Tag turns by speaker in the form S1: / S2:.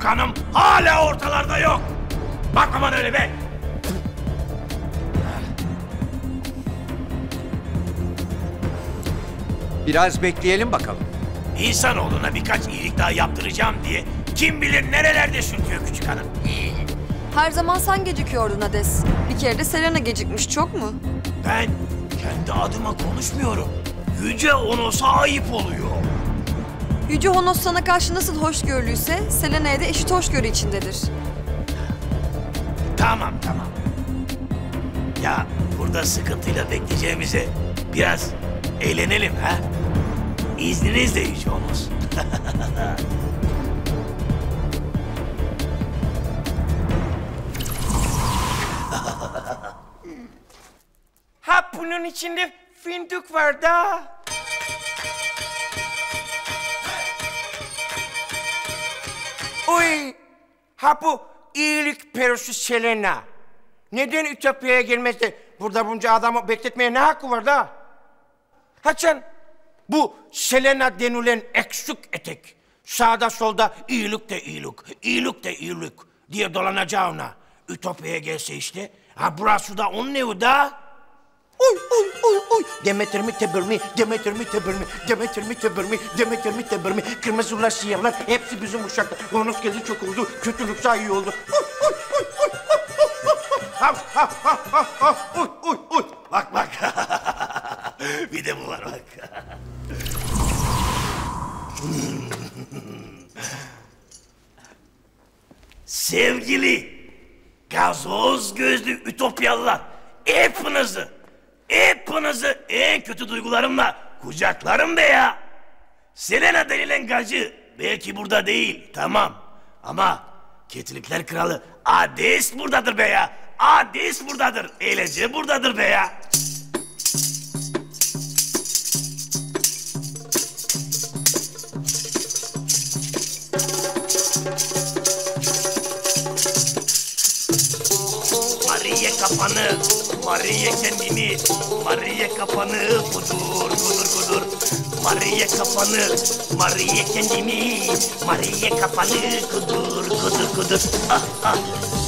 S1: hanım hala ortalarda yok. Bakma bana öyle be.
S2: Biraz bekleyelim bakalım.
S1: İnsanoğluna birkaç iyilik daha yaptıracağım diye kim bilir nerelerde sürtüyor küçük hanım.
S3: Her zaman sen gecikiyordun Hades. Bir kere de Selena gecikmiş, çok mu?
S1: Ben kendi adıma konuşmuyorum. Yüce Onos'a ayıp oluyor.
S3: Yüce Honos sana karşı nasıl hoşgörülüyse Selena'ya da eşit hoşgörü içindedir.
S1: Tamam. Ya burada sıkıntıyla bekleyeceğimize biraz eğlenelim ha? İzninizle Yüce Onos.
S4: Ha bunun içinde fındık var da. Oy! Ha bu iyilik perusu Selena. Neden Ütopya'ya gelmez de burada bunca adamı bekletmeye ne hakkı var da? Ha sen bu Selena denilen eksik etek sağda solda iyilik de iyilik diye dolanacağına Ütopya'ya gelse işte. Ha burası da onun evi da. Oy. Demeter mi tebir mi? Kırmızılar, siyahlar hepsi bizim uşaklar. Honos geldi çok oldu, kötülük daha iyi oldu. Oy.
S1: Bak. Bir de bu var bak. Sevgili gazoz gözlü Ütopyalılar, hepinizi en kötü duygularımla kucaklarım be ya. Selena denilen gacı belki burada değil, tamam. Ama Kötülükler Kralı Hades buradadır be ya. Hades buradadır, eğlence buradadır be ya. Mariye kafanı, Mariye kendini, Mariye kafanı, kudur. Mariye kafanı, Mariye kendini, Mariye kafanı, kudur. Ah.